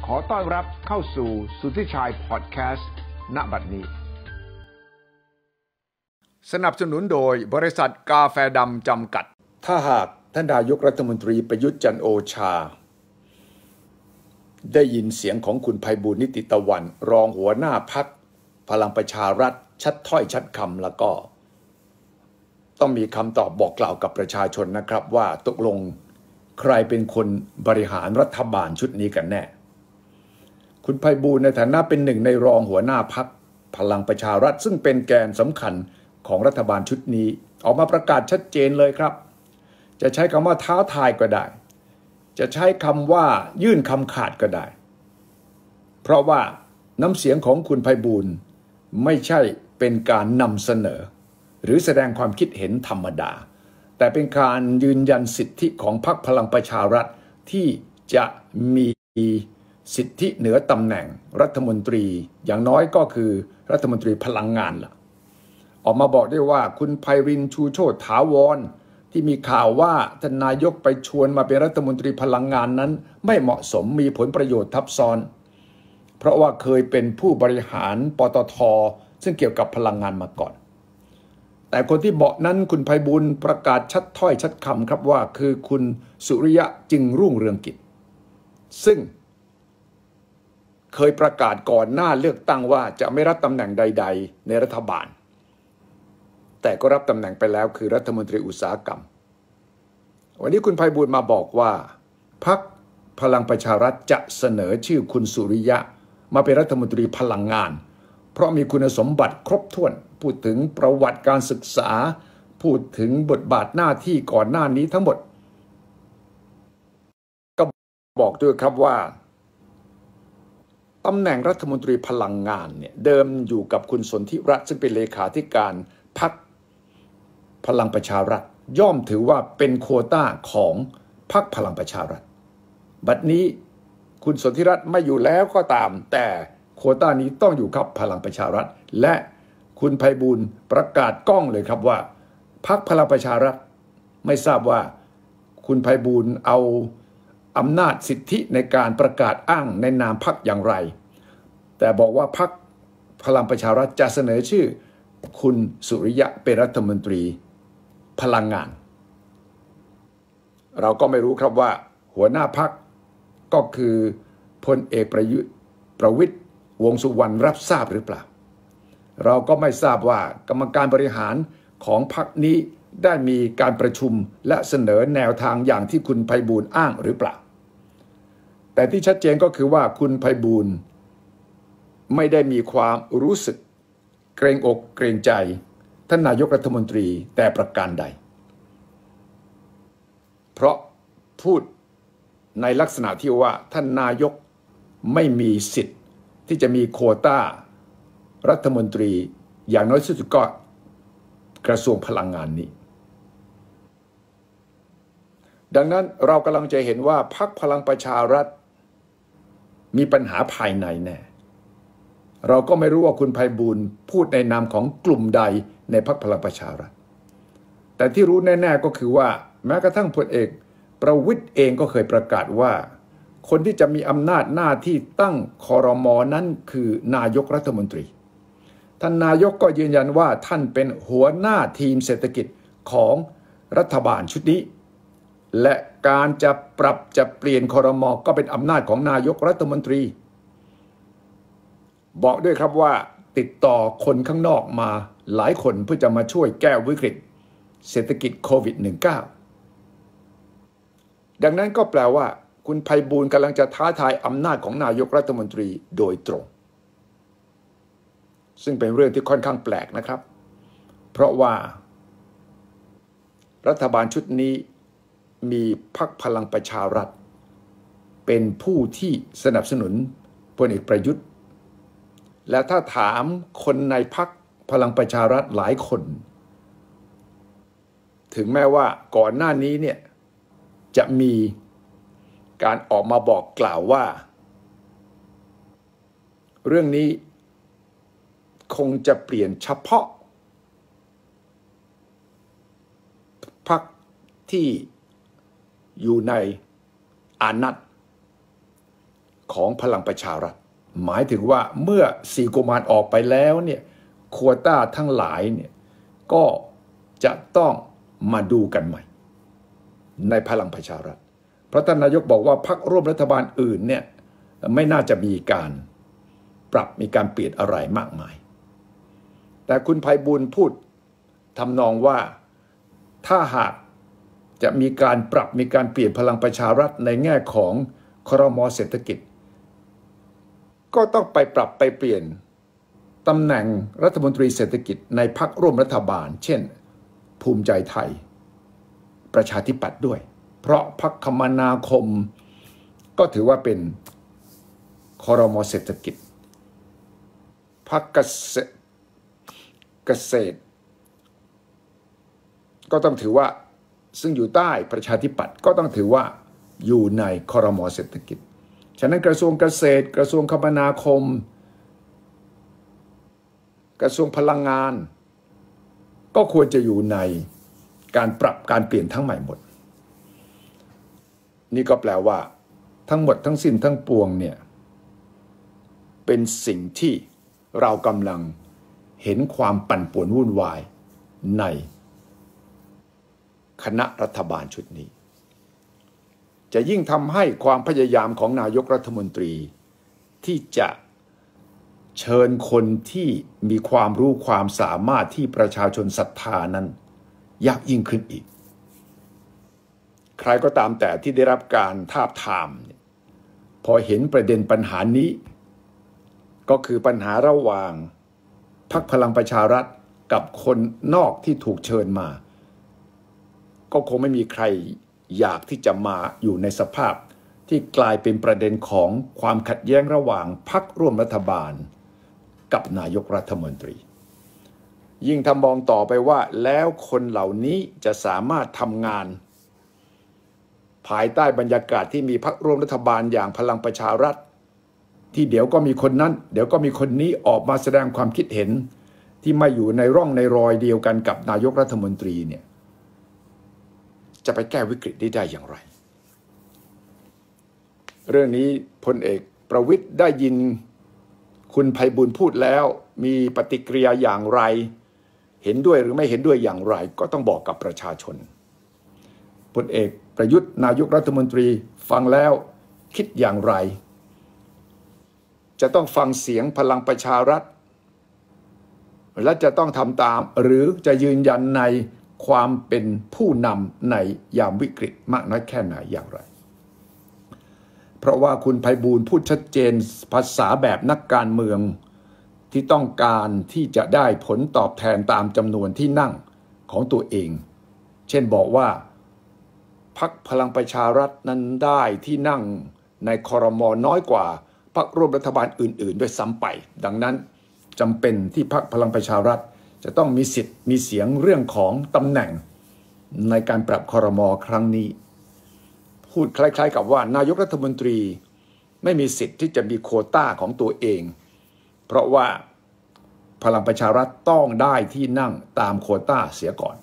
ขอต้อนรับเข้าสู่สุทธิชัยพอดแคสต์ณบัดนี้สนับสนุนโดยบริษัทกาแฟดำจำกัดถ้าหากท่านนายกรัฐมนตรีประยุทธ์จันทร์โอชาได้ยินเสียงของคุณไพบูลย์นิติตะวันรองหัวหน้าพรรคพลังประชารัฐชัดถ้อยชัดคำแล้วก็ต้องมีคำตอบบอกกล่าวกับประชาชนนะครับว่าตกลงใครเป็นคนบริหารรัฐบาลชุดนี้กันแน่คุณไพบูลย์ในฐานะเป็นหนึ่งในรองหัวหน้าพรรคพลังประชารัฐซึ่งเป็นแกนสำคัญของรัฐบาลชุดนี้ออกมาประกาศชัดเจนเลยครับจะใช้คำว่าท้าทายก็ได้จะใช้คำว่ายื่นคำขาดก็ได้เพราะว่าน้ำเสียงของคุณไพบูลย์ไม่ใช่เป็นการนำเสนอหรือแสดงความคิดเห็นธรรมดาแต่เป็นการยืนยันสิทธิของพรรคพลังประชารัฐที่จะมีสิทธิเหนือตำแหน่งรัฐมนตรีอย่างน้อยก็คือรัฐมนตรีพลังงานล่ะออกมาบอกได้ว่าคุณไพรินทร์ชูโชติถาวรที่มีข่าวว่าท่านนายกไปชวนมาเป็นรัฐมนตรีพลังงานนั้นไม่เหมาะสมมีผลประโยชน์ทับซ้อนเพราะว่าเคยเป็นผู้บริหารปตท.ซึ่งเกี่ยวกับพลังงานมาก่อนแต่คนที่บอกนั้นคุณไพบูลย์ประกาศชัดถ้อยชัดคำครับว่าคือคุณสุริยะจึงรุ่งเรืองกิจซึ่งเคยประกาศก่อนหน้าเลือกตั้งว่าจะไม่รับตำแหน่งใดๆในรัฐบาลแต่ก็รับตำแหน่งไปแล้วคือรัฐมนตรีอุตสาหกรรมวันนี้คุณไพบูลย์มาบอกว่าพรรคพลังประชารัฐจะเสนอชื่อคุณสุริยะมาเป็นรัฐมนตรีพลังงานเพราะมีคุณสมบัติครบถ้วนพูดถึงประวัติการศึกษาพูดถึงบทบาทหน้าที่ก่อนหน้านี้ทั้งหมดก็บอกด้วยครับว่าตำแหน่งรัฐมนตรีพลังงานเนี่ยเดิมอยู่กับคุณสนธิรัตน์ซึ่งเป็นเลขาธิการพรรคพลังประชารัฐย่อมถือว่าเป็นโควต้าของพรรคพลังประชารัฐบัดนี้คุณสนธิรัตน์ไม่อยู่แล้วก็ตามแต่โควต้านี้ต้องอยู่กับพลังประชารัฐและคุณไพบูลย์ประกาศก้องเลยครับว่าพรรคพลังประชารัฐไม่ทราบว่าคุณไพบูลย์เอาอำนาจสิทธิในการประกาศอ้างในนามพรรคอย่างไรแต่บอกว่าพรรคพลังประชารัฐจะเสนอชื่อคุณสุริยะเป็นรัฐมนตรีพลังงานเราก็ไม่รู้ครับว่าหัวหน้าพรรคก็คือพลเอกประวิตรวงษ์สุวรรณรับทราบหรือเปล่าเราก็ไม่ทราบว่ากรรมการบริหารของพรรคนี้ได้มีการประชุมและเสนอแนวทางอย่างที่คุณไพบูลย์อ้างหรือเปล่าแต่ที่ชัดเจนก็คือว่าคุณไพบูลย์ไม่ได้มีความรู้สึกเกรงอกเกรงใจท่านนายกรัฐมนตรีแต่ประการใดเพราะพูดในลักษณะที่ว่าท่านนายกไม่มีสิทธิ์ที่จะมีโควต้ารัฐมนตรีอย่างน้อยที่สุดก็กระทรวงพลังงานนี้ดังนั้นเรากำลังจะเห็นว่าพรรคพลังประชารัฐมีปัญหาภายในแน่เราก็ไม่รู้ว่าคุณไพบูลย์พูดในนามของกลุ่มใดในพรรคพลังประชารัฐแต่ที่รู้แน่ๆก็คือว่าแม้กระทั่งพลเอกประวิตรเองก็เคยประกาศว่าคนที่จะมีอำนาจหน้าที่ตั้งครม.นั้นคือนายกรัฐมนตรีท่านนายกก็ยืนยันว่าท่านเป็นหัวหน้าทีมเศรษฐกิจของรัฐบาลชุดนี้และการจะปรับจะเปลี่ยนครม.ก็เป็นอำนาจของนายกรัฐมนตรีบอกด้วยครับว่าติดต่อคนข้างนอกมาหลายคนเพื่อจะมาช่วยแก้วิกฤตเศรษฐกิจโควิด -19 ดังนั้นก็แปลว่าคุณไพบูลย์กำลังจะท้าทายอำนาจของนายกรัฐมนตรีโดยตรงซึ่งเป็นเรื่องที่ค่อนข้างแปลกนะครับเพราะว่ารัฐบาลชุดนี้มีพรรคพลังประชารัฐเป็นผู้ที่สนับสนุนพลเอกประยุทธ์และถ้าถามคนในพรรคพลังประชารัฐหลายคนถึงแม้ว่าก่อนหน้านี้เนี่ยจะมีการออกมาบอกกล่าวว่าเรื่องนี้คงจะเปลี่ยนเฉพาะพรรคที่อยู่ในอานัตของพลังประชารัฐหมายถึงว่าเมื่อ4กุมารออกไปแล้วเนี่ยโควต้าทั้งหลายเนี่ยก็จะต้องมาดูกันใหม่ในพลังประชารัฐเพราะท่านนายกบอกว่าพรรคร่วมรัฐบาลอื่นเนี่ยไม่น่าจะมีการปรับมีการเปลี่ยนอะไรมากมายแต่คุณไพบูลย์พูดทำนองว่าถ้าหากจะมีการปรับมีการเปลี่ยนพลังประชารัฐในแง่ของครม.เศรษฐกิจก็ต้องไปปรับไปเปลี่ยนตำแหน่งรัฐมนตรีเศรษฐกิจในพรรคร่วมรัฐบาลเช่นภูมิใจไทยประชาธิปัตย์ด้วยเพราะพรรคคมนาคมก็ถือว่าเป็นครม.เศรษฐกิจพรรคเกษตรก็ต้องถือว่าซึ่งอยู่ใต้ประชาธิปัตย์ก็ต้องถือว่าอยู่ในครม.เศรษฐกิจฉะนั้นกระทรวงเกษตรกระทรวงคมนาคมกระทรวงพลังงานก็ควรจะอยู่ในการปรับการเปลี่ยนทั้งใหม่หมดนี่ก็แปลว่าทั้งหมดทั้งสิ้นทั้งปวงเนี่ยเป็นสิ่งที่เรากำลังเห็นความปั่นป่วนวุ่นวายในคณะรัฐบาลชุดนี้จะยิ่งทำให้ความพยายามของนายกรัฐมนตรีที่จะเชิญคนที่มีความรู้ความสามารถที่ประชาชนศรัทธานั้นยากยิ่งขึ้นอีกใครก็ตามแต่ที่ได้รับการทาบทามพอเห็นประเด็นปัญหานี้ก็คือปัญหาระหว่างพรรคพลังประชารัฐกับคนนอกที่ถูกเชิญมาก็คงไม่มีใครอยากที่จะมาอยู่ในสภาพที่กลายเป็นประเด็นของความขัดแย้งระหว่างพรรคร่วมรัฐบาลกับนายกรัฐมนตรียิ่งทำมองต่อไปว่าแล้วคนเหล่านี้จะสามารถทำงานภายใต้บรรยากาศที่มีพรรคร่วมรัฐบาลอย่างพลังประชารัฐที่เดี๋ยวก็มีคนนั้นเดี๋ยวก็มีคนนี้ออกมาแสดงความคิดเห็นที่ไม่อยู่ในร่องในรอยเดียวกันกับนายกรัฐมนตรีเนี่ยจะไปแก้วิกฤตนี้ได้อย่างไรเรื่องนี้พลเอกประวิตรได้ยินคุณไพบูลย์พูดแล้วมีปฏิกิริยาอย่างไรเห็นด้วยหรือไม่เห็นด้วยอย่างไรก็ต้องบอกกับประชาชนพลเอกประยุทธ์นายกรัฐมนตรีฟังแล้วคิดอย่างไรจะต้องฟังเสียงพลังประชารัฐและจะต้องทำตามหรือจะยืนยันในความเป็นผู้นำในยามวิกฤตมากน้อยแค่ไหนอย่างไรเพราะว่าคุณไพบูลย์พูดชัดเจนภาษาแบบนักการเมืองที่ต้องการที่จะได้ผลตอบแทนตามจำนวนที่นั่งของตัวเองเช่นบอกว่าพรรคพลังประชารัฐนั้นได้ที่นั่งในครม.น้อยกว่าพรรคร่วมรัฐบาลอื่นๆด้วยซ้ำไปดังนั้นจำเป็นที่พรรคพลังประชารัฐจะต้องมีสิทธิ์มีเสียงเรื่องของตำแหน่งในการปรับครม.ครั้งนี้พูดคล้ายๆกับว่านายกรัฐมนตรีไม่มีสิทธิ์ที่จะมีโควต้าของตัวเองเพราะว่าพลังประชารัฐต้องได้ที่นั่งตามโควต้าเสียก่อน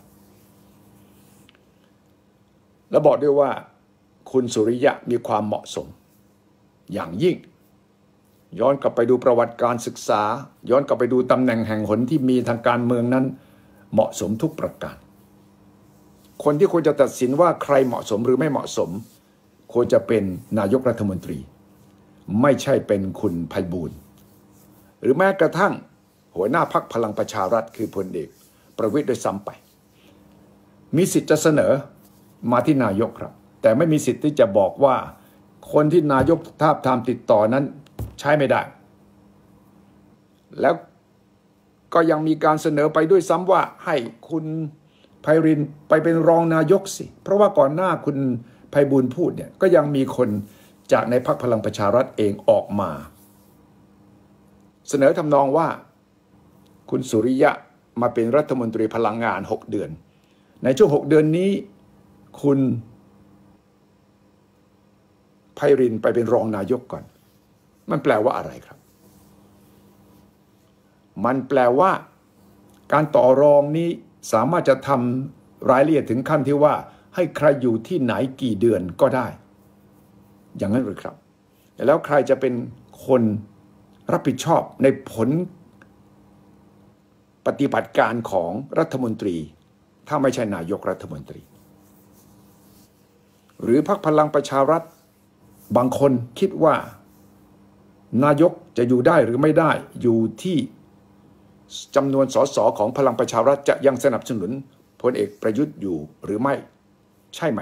และบอกด้วยว่าคุณสุริยะมีความเหมาะสมอย่างยิ่งย้อนกลับไปดูประวัติการศึกษาย้อนกลับไปดูตำแหน่งแห่งหนที่มีทางการเมืองนั้นเหมาะสมทุกประการคนที่ควรจะตัดสินว่าใครเหมาะสมหรือไม่เหมาะสมควรจะเป็นนายกรัฐมนตรีไม่ใช่เป็นคุณไพบูลย์หรือแม้กระทั่งหัวหน้าพรรคพลังประชารัฐคือพลเอกประวิตรด้วยซ้ำไปมีสิทธิ์จะเสนอมาที่นายกครับแต่ไม่มีสิทธิ์ที่จะบอกว่าคนที่นายกทาบทามติดต่อนั้นใช้ไม่ได้แล้วก็ยังมีการเสนอไปด้วยซ้ำว่าให้คุณไพรินทร์ไปเป็นรองนายกสิเพราะว่าก่อนหน้าคุณไพบูลย์พูดเนี่ยก็ยังมีคนจากในพรรคพลังประชารัฐเองออกมาเสนอทำนองว่าคุณสุริยะมาเป็นรัฐมนตรีพลังงาน6เดือนในช่วง6เดือนนี้คุณไพรินทร์ไปเป็นรองนายกก่อนมันแปลว่าอะไรครับมันแปลว่าการต่อรองนี้สามารถจะทำรายละเอียดถึงขั้นที่ว่าให้ใครอยู่ที่ไหนกี่เดือนก็ได้อย่างนั้นหรือครับแล้วใครจะเป็นคนรับผิดชอบในผลปฏิบัติการของรัฐมนตรีถ้าไม่ใช่นายกรัฐมนตรีหรือพรรคพลังประชารัฐบางคนคิดว่านายกจะอยู่ได้หรือไม่ได้อยู่ที่จำนวนส.ส.ของพลังประชารัฐจะยังสนับสนุนพลเอกประยุทธ์อยู่หรือไม่ใช่ไหม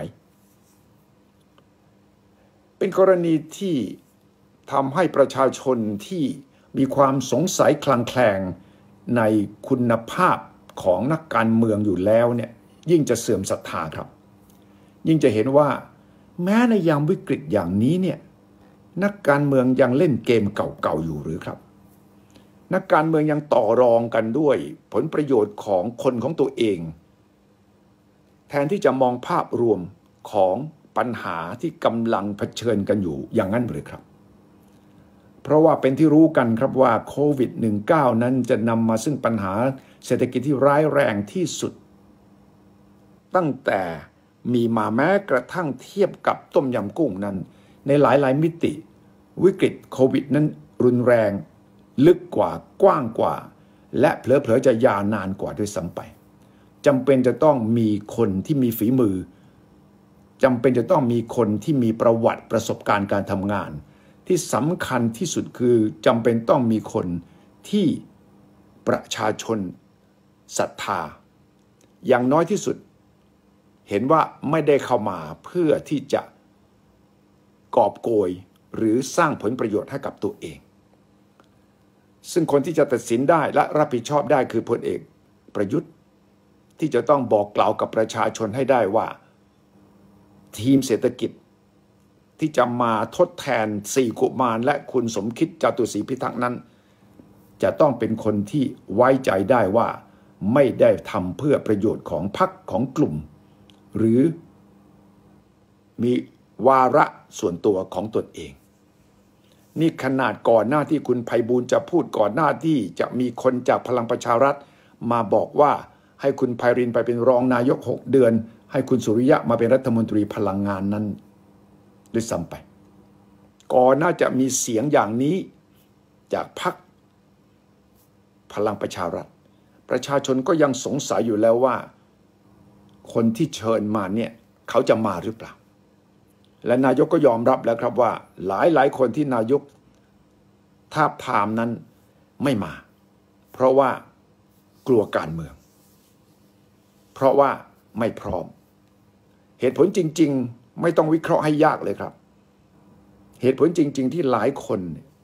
เป็นกรณีที่ทำให้ประชาชนที่มีความสงสัยคลางแคลงในคุณภาพของนักการเมืองอยู่แล้วเนี่ยยิ่งจะเสื่อมศรัทธาครับยิ่งจะเห็นว่าแม้ในยามวิกฤตอย่างนี้เนี่ยนักการเมืองยังเล่นเกมเก่าๆอยู่หรือครับนักการเมืองยังต่อรองกันด้วยผลประโยชน์ของคนของตัวเองแทนที่จะมองภาพรวมของปัญหาที่กำลังเผชิญกันอยู่อย่างนั้นหรือครับเพราะว่าเป็นที่รู้กันครับว่าโควิด -19 นั้นจะนำมาซึ่งปัญหาเศรษฐกิจที่ร้ายแรงที่สุดตั้งแต่มีมาแม้กระทั่งเทียบกับต้มยำกุ้งนั้นในหลายมิติวิกฤตโควิดนั้นรุนแรงลึกกว่ากว้างกว่าและเผลอๆจะยาวนานกว่าด้วยซ้ำไปจำเป็นจะต้องมีคนที่มีฝีมือจำเป็นจะต้องมีคนที่มีประวัติประสบการณ์การทำงานที่สำคัญที่สุดคือจำเป็นต้องมีคนที่ประชาชนศรัทธาอย่างน้อยที่สุดเห็นว่าไม่ได้เข้ามาเพื่อที่จะกอบโกยหรือสร้างผลประโยชน์ให้กับตัวเองซึ่งคนที่จะตัดสินได้และรับผิดชอบได้คือพลเอกประยุทธ์ที่จะต้องบอกกล่าวกับประชาชนให้ได้ว่าทีมเศรษฐกิจที่จะมาทดแทน4กุมารและคุณสมคิดจตุศรีพิทักษ์นั้นจะต้องเป็นคนที่ไว้ใจได้ว่าไม่ได้ทำเพื่อประโยชน์ของพรรคของกลุ่มหรือมีวาระส่วนตัวของตนเองนี่ขนาดก่อนหน้าที่คุณไพบูลย์จะพูดก่อนหน้าที่จะมีคนจากพลังประชารัฐมาบอกว่าให้คุณไพรินทร์ไปเป็นรองนายก6 เดือนให้คุณสุริยะมาเป็นรัฐมนตรีพลังงานนั้นด้วยซ้ำไปก่อนน่าจะมีเสียงอย่างนี้จากพรรคพลังประชารัฐประชาชนก็ยังสงสัยอยู่แล้วว่าคนที่เชิญมาเนี่ยเขาจะมาหรือเปล่าและนายกก็ยอมรับแล้วครับว่าหลายคนที่นายกทาบทามนั้นไม่มาเพราะว่ากลัวการเมืองเพราะว่าไม่พร้อมเหตุผลจริงๆไม่ต้องวิเคราะห์ให้ยากเลยครับเหตุผลจริงๆที่หลายคน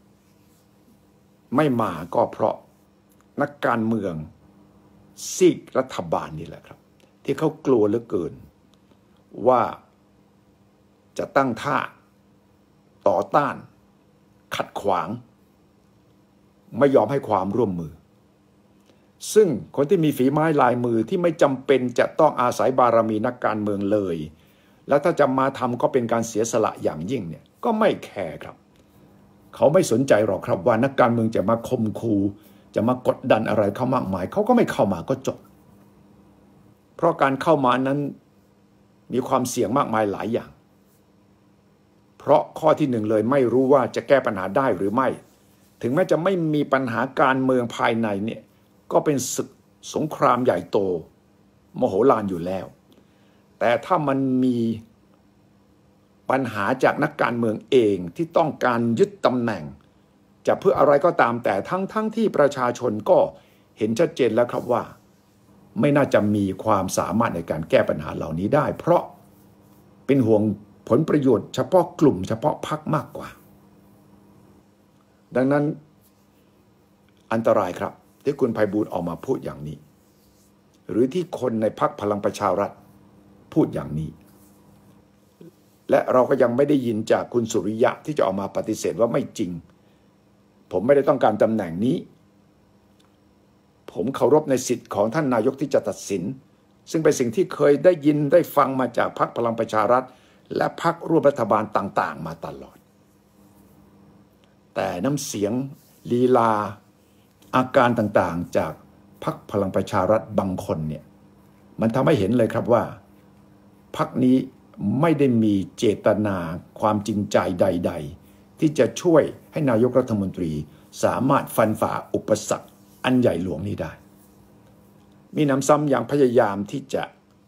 ไม่มาก็เพราะนักการเมืองซีกรัฐบาลนี่แหละครับที่เขากลัวเหลือเกินว่าจะตั้งท่าต่อต้านขัดขวางไม่ยอมให้ความร่วมมือซึ่งคนที่มีฝีไม้ลายมือที่ไม่จำเป็นจะต้องอาศัยบารมีนักการเมืองเลยแล้วถ้าจะมาทำก็เป็นการเสียสละอย่างยิ่งเนี่ยก็ไม่แคร์ครับเขาไม่สนใจหรอกครับว่านักการเมืองจะมาข่มขู่จะมากดดันอะไรเขามากมายเขาก็ไม่เข้ามาก็จบเพราะการเข้ามานั้นมีความเสี่ยงมากมายหลายอย่างเพราะข้อที่1เลยไม่รู้ว่าจะแก้ปัญหาได้หรือไม่ถึงแม้จะไม่มีปัญหาการเมืองภายในเนี่ยก็เป็นศึกสงครามใหญ่โตมโหฬารอยู่แล้วแต่ถ้ามันมีปัญหาจากนักการเมืองเองที่ต้องการยึดตำแหน่งจะเพื่ออะไรก็ตามแต่ทั้งที่ประชาชนก็เห็นชัดเจนแล้วครับว่าไม่น่าจะมีความสามารถในการแก้ปัญหาเหล่านี้ได้เพราะเป็นห่วงผลประโยชน์เฉพาะกลุ่มเฉพาะพรรคมากกว่าดังนั้นอันตรายครับที่คุณไพบูลย์ออกมาพูดอย่างนี้หรือที่คนในพรรคพลังประชารัฐพูดอย่างนี้และเราก็ยังไม่ได้ยินจากคุณสุริยะที่จะออกมาปฏิเสธว่าไม่จริงผมไม่ได้ต้องการตำแหน่งนี้ผมเคารพในสิทธิ์ของท่านนายกที่จะตัดสินซึ่งเป็นสิ่งที่เคยได้ยินได้ฟังมาจากพรรคพลังประชารัฐและพรรคร่วมรัฐบาลต่างๆมาตลอดแต่น้ำเสียงลีลาอาการต่างๆจากพรรคพลังประชารัฐบางคนเนี่ยมันทำให้เห็นเลยครับว่าพรรคนี้ไม่ได้มีเจตนาความจริงใจใดที่จะช่วยให้นายกรัฐมนตรีสามารถฟันฝ่าอุปสรรคอันใหญ่หลวงนี้ได้มีหนำซ้ำยังพยายามที่จะ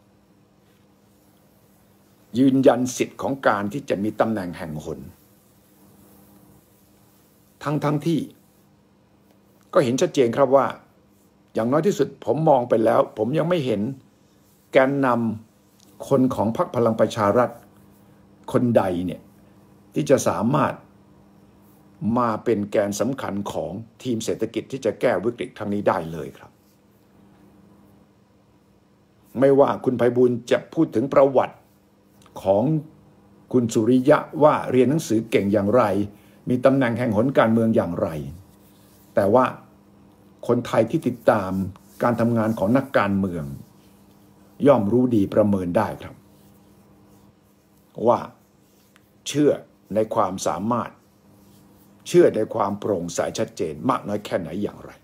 ยืนยันสิทธิ์ของการที่จะมีตำแหน่งแห่งหนทั้งที่ก็เห็นชัดเจนครับว่าอย่างน้อยที่สุดผมมองไปแล้วผมยังไม่เห็นแกนนำคนของพรรคพลังประชารัฐคนใดเนี่ยที่จะสามารถมาเป็นแกนสำคัญของทีมเศรษฐกิจที่จะแก้วิกฤตครั้งนี้ได้เลยครับไม่ว่าคุณไพบูลย์จะพูดถึงประวัติของคุณสุริยะว่าเรียนหนังสือเก่งอย่างไรมีตำแหน่งแห่งหนการเมืองอย่างไรแต่ว่าคนไทยที่ติดตามการทำงานของนักการเมืองย่อมรู้ดีประเมินได้ครับว่าเชื่อในความสามารถเชื่อในความโปร่งใสชัดเจนมากน้อยแค่ไหนอย่างไร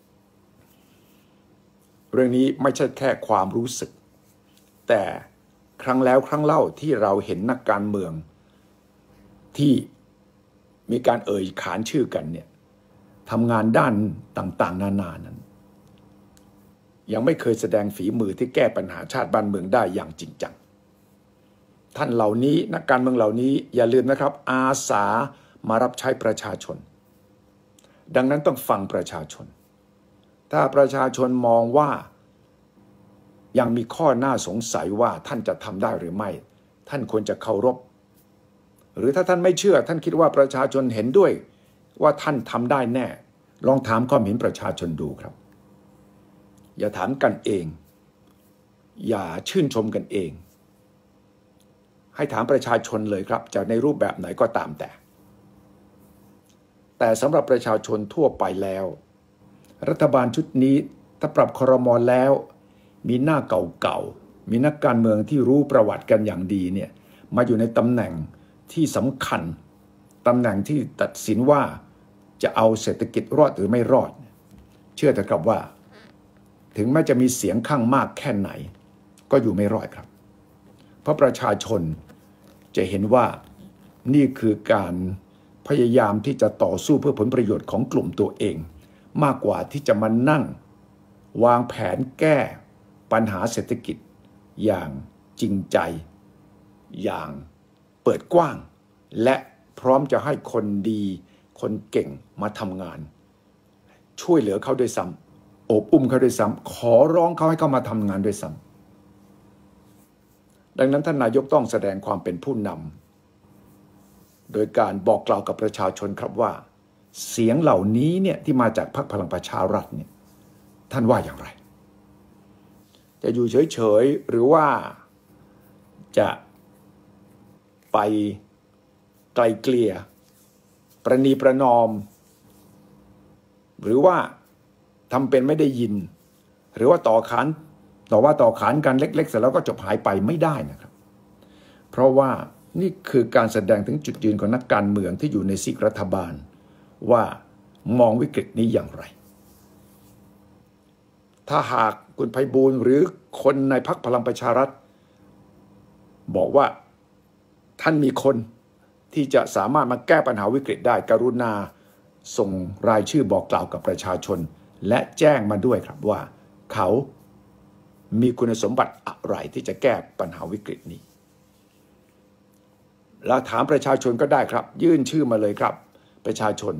เรื่องนี้ไม่ใช่แค่ความรู้สึกแต่ครั้งแล้วครั้งเล่าที่เราเห็นนักการเมืองที่มีการเอ่ยขานชื่อกันเนี่ยทำงานด้านต่างๆนานานั้นยังไม่เคยแสดงฝีมือที่แก้ปัญหาชาติบ้านเมืองได้อย่างจริงจังท่านเหล่านี้นักการเมืองเหล่านี้อย่าลืมนะครับอาสามารับใช้ประชาชนดังนั้นต้องฟังประชาชนถ้าประชาชนมองว่ายังมีข้อน่าสงสัยว่าท่านจะทำได้หรือไม่ท่านควรจะเคารพหรือถ้าท่านไม่เชื่อท่านคิดว่าประชาชนเห็นด้วยว่าท่านทำได้แน่ลองถามความเห็นประชาชนดูครับอย่าถามกันเองอย่าชื่นชมกันเองให้ถามประชาชนเลยครับจะในรูปแบบไหนก็ตามแต่สำหรับประชาชนทั่วไปแล้วรัฐบาลชุดนี้ถ้าปรับครม.แล้วมีหน้าเก่าๆมีนักการเมืองที่รู้ประวัติกันอย่างดีเนี่ยมาอยู่ในตำแหน่งที่สำคัญตำแหน่งที่ตัดสินว่าจะเอาเศรษฐกิจรอดหรือไม่รอดเชื่อเถอะครับว่าถึงแม้จะมีเสียงข้างมากแค่ไหนก็อยู่ไม่รอดครับเพราะประชาชนจะเห็นว่านี่คือการพยายามที่จะต่อสู้เพื่อผลประโยชน์ของกลุ่มตัวเองมากกว่าที่จะมานั่งวางแผนแก้ปัญหาเศรษฐกิจอย่างจริงใจอย่างเปิดกว้างและพร้อมจะให้คนดีคนเก่งมาทำงานช่วยเหลือเขาด้วยซ้ำโอบอุ้มเขาด้วยซ้ำขอร้องเขาให้เขามาทำงานด้วยซ้ำดังนั้นท่านนายกต้องแสดงความเป็นผู้นำโดยการบอกกล่าวกับประชาชนครับว่าเสียงเหล่านี้เนี่ยที่มาจากพรรคพลังประชารัฐเนี่ยท่านว่าอย่างไรจะอยู่เฉยๆหรือว่าจะไปไกลเกลี่ยประนีประนอมหรือว่าทำเป็นไม่ได้ยินหรือว่าต่อขานกันเล็กๆเสร็จแล้วก็จบหายไปไม่ได้นะครับเพราะว่านี่คือการแสดงถึงจุดยืนของนักการเมืองที่อยู่ในซีกรัฐบาลว่ามองวิกฤตนี้อย่างไรถ้าหากคุณไพบูลย์หรือคนในพรรคพลังประชารัฐบอกว่าท่านมีคนที่จะสามารถมาแก้ปัญหาวิกฤตได้กรุณาส่งรายชื่อบอกกล่าวกับประชาชนและแจ้งมาด้วยครับว่าเขามีคุณสมบัติอะไรที่จะแก้ปัญหาวิกฤตนี้แล้วถามประชาชนก็ได้ครับยื่นชื่อมาเลยครับประชาชน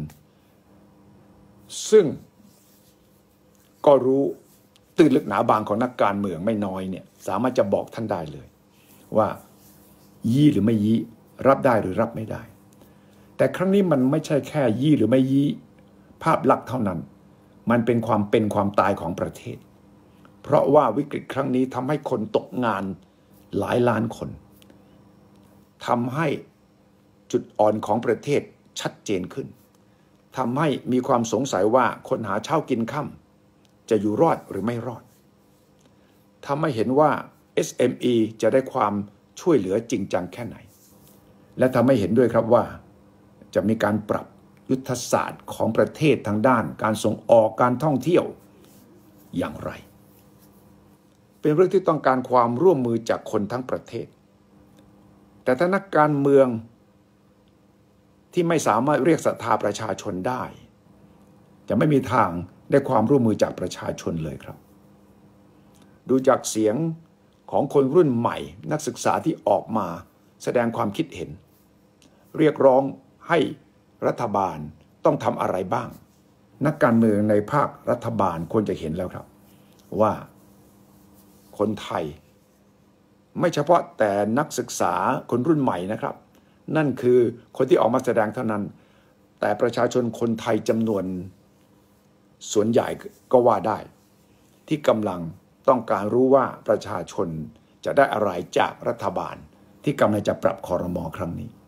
ซึ่งก็รู้ตื้นลึกหนาบางของนักการเมืองไม่น้อยเนี่ยสามารถจะบอกท่านได้เลยว่ายี่หรือไม่ยี่รับได้หรือรับไม่ได้แต่ครั้งนี้มันไม่ใช่แค่ยี่หรือไม่ยี่ภาพลักษณ์เท่านั้นมันเป็นความตายของประเทศเพราะว่าวิกฤตครั้งนี้ทำให้คนตกงานหลายล้านคนทำให้จุดอ่อนของประเทศชัดเจนขึ้นทำให้มีความสงสัยว่าคนหาเช้ากินค่ำจะอยู่รอดหรือไม่รอดทำให้เห็นว่า SME จะได้ความช่วยเหลือจริงจังแค่ไหนและทำให้เห็นด้วยครับว่าจะมีการปรับยุทธศาสตร์ของประเทศทางด้านการส่งออกการท่องเที่ยวอย่างไรเป็นเรื่องที่ต้องการความร่วมมือจากคนทั้งประเทศแต่ถ้านักการเมืองที่ไม่สามารถเรียกศรัทธาประชาชนได้จะไม่มีทางได้ความร่วมมือจากประชาชนเลยครับดูจากเสียงของคนรุ่นใหม่นักศึกษาที่ออกมาแสดงความคิดเห็นเรียกร้องให้รัฐบาลต้องทำอะไรบ้างนักการเมืองในภาครัฐบาลควรจะเห็นแล้วครับว่าคนไทยไม่เฉพาะแต่นักศึกษาคนรุ่นใหม่นะครับนั่นคือคนที่ออกมาแสดงเท่านั้นแต่ประชาชนคนไทยจำนวนส่วนใหญ่ก็ว่าได้ที่กำลังต้องการรู้ว่าประชาชนจะได้อะไรจากรัฐบาลที่กำลังจะปรับครม.ครั้งนี้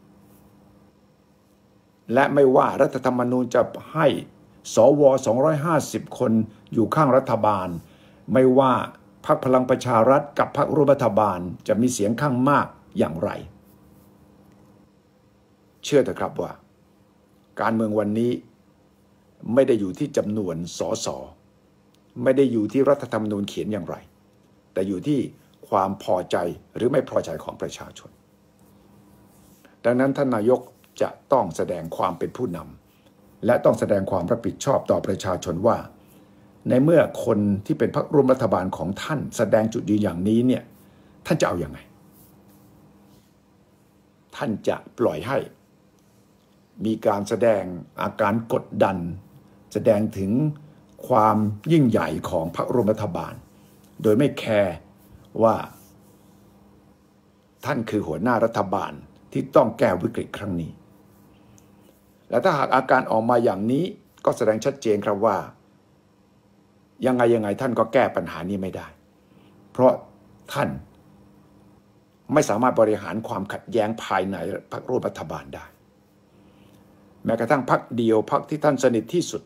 และไม่ว่ารัฐธรรมนูญจะให้สว250คนอยู่ข้างรัฐบาลไม่ว่าพรรคพลังประชารัฐกับพรรคร่วมรัฐบาลจะมีเสียงข้างมากอย่างไรเชื่อเถอะครับว่าการเมืองวันนี้ไม่ได้อยู่ที่จำนวนสสไม่ได้อยู่ที่รัฐธรรมนูญเขียนอย่างไรแต่อยู่ที่ความพอใจหรือไม่พอใจของประชาชนดังนั้นท่านนายกจะต้องแสดงความเป็นผู้นำและต้องแสดงความรับผิดชอบต่อประชาชนว่าในเมื่อคนที่เป็นพรรคร่วมรัฐบาลของท่านแสดงจุดยืนอย่างนี้เนี่ยท่านจะเอาอย่างไงท่านจะปล่อยให้มีการแสดงอาการกดดันแสดงถึงความยิ่งใหญ่ของพรรคร่วมรัฐบาลโดยไม่แคร์ว่าท่านคือหัวหน้ารัฐบาลที่ต้องแก้วิกฤตครั้งนี้และถ้าหากอาการออกมาอย่างนี้ก็แสดงชัดเจนครับว่ายังไงท่านก็แก้ปัญหานี้ไม่ได้เพราะท่านไม่สามารถบริหารความขัดแย้งภายในพรรคร่วมรัฐบาลได้แม้กระทั่งพรรคเดียวพรรคที่ท่านสนิทที่สุด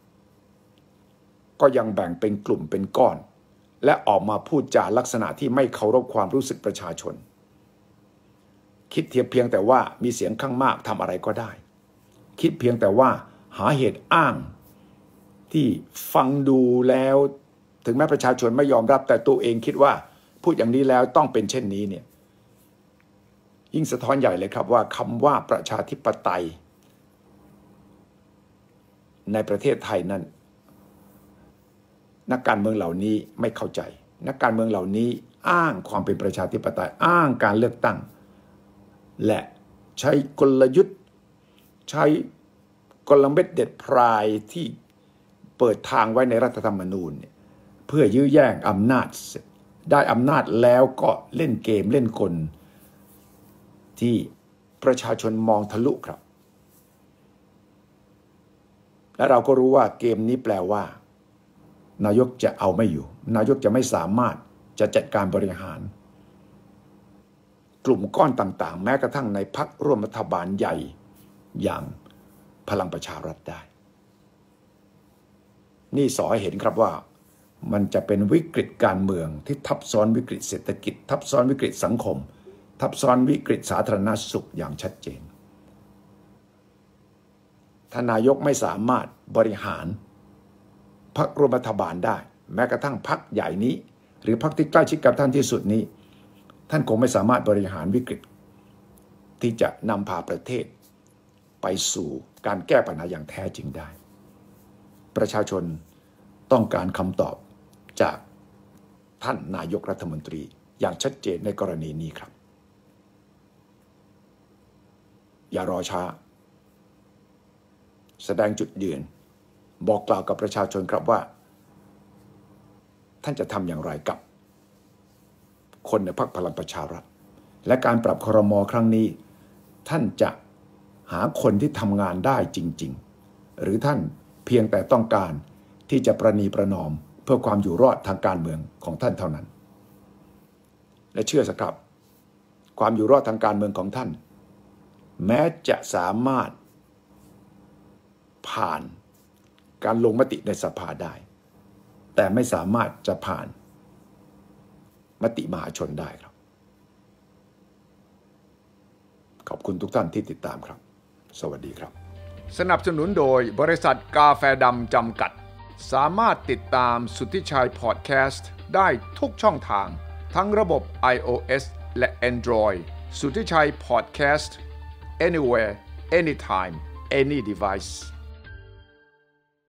ก็ยังแบ่งเป็นกลุ่มเป็นก้อนและออกมาพูดจาลักษณะที่ไม่เคารพความรู้สึกประชาชนคิดเพียงแต่ว่ามีเสียงข้างมากทำอะไรก็ได้คิดเพียงแต่ว่าหาเหตุอ้างที่ฟังดูแล้วถึงแม้ประชาชนไม่ยอมรับแต่ตัวเองคิดว่าพูดอย่างนี้แล้วต้องเป็นเช่นนี้เนี่ยยิ่งสะท้อนใหญ่เลยครับว่าคำว่าประชาธิปไตยในประเทศไทยนั้นนักการเมืองเหล่านี้ไม่เข้าใจนักการเมืองเหล่านี้อ้างความเป็นประชาธิปไตยอ้างการเลือกตั้งและใช้กลยุทธ์ใช้กลเม็ดเด็ดพรายที่เปิดทางไว้ในรัฐธรรมนูญเพื่อยื้อแย่งอำนาจได้อำนาจแล้วก็เล่นเกมเล่นกลที่ประชาชนมองทะลุครับและเราก็รู้ว่าเกมนี้แปลว่านายกจะเอาไม่อยู่นายกจะไม่สามารถจะจัดการบริหารกลุ่มก้อนต่างๆแม้กระทั่งในพรรคร่วมรัฐบาลใหญ่อย่างพลังประชารัฐได้นี่สอให้เห็นครับว่ามันจะเป็นวิกฤตการเมืองที่ทับซ้อนวิกฤตเศรษฐกิจทับซ้อนวิกฤตสังคมทับซ้อนวิกฤตสาธารณสุขอย่างชัดเจนท่านนายกไม่สามารถบริหารพรรคร่วมรัฐบาลได้แม้กระทั่งพรรคใหญ่นี้หรือพรรคที่ใกล้ชิดกับท่านที่สุดนี้ท่านคงไม่สามารถบริหารวิกฤตที่จะนำพาประเทศไปสู่การแก้ปัญหาอย่างแท้จริงได้ประชาชนต้องการคำตอบจากท่านนายกรัฐมนตรีอย่างชัดเจนในกรณีนี้ครับอย่ารอช้าแสดงจุดยืนบอกกล่าวกับประชาชนครับว่าท่านจะทำอย่างไรกับคนในพรรคพลังประชารัฐและการปรับครม.ครั้งนี้ท่านจะหาคนที่ทำงานได้จริงๆหรือท่านเพียงแต่ต้องการที่จะประนีประนอมเพื่อความอยู่รอดทางการเมืองของท่านเท่านั้นและเชื่อสิครับความอยู่รอดทางการเมืองของท่านแม้จะสามารถผ่านการลงมติในสภาได้แต่ไม่สามารถจะผ่านมติมหาชนได้ครับขอบคุณทุกท่านที่ติดตามครับสวัสดีครับสนับสนุนโดยบริษัทกาแฟดำจำกัดสามารถติดตามสุทธิชัยพอดแคสต์ได้ทุกช่องทางทั้งระบบ iOS และ Android สุทธิชัยพอดแคสต์ anywhere anytime any device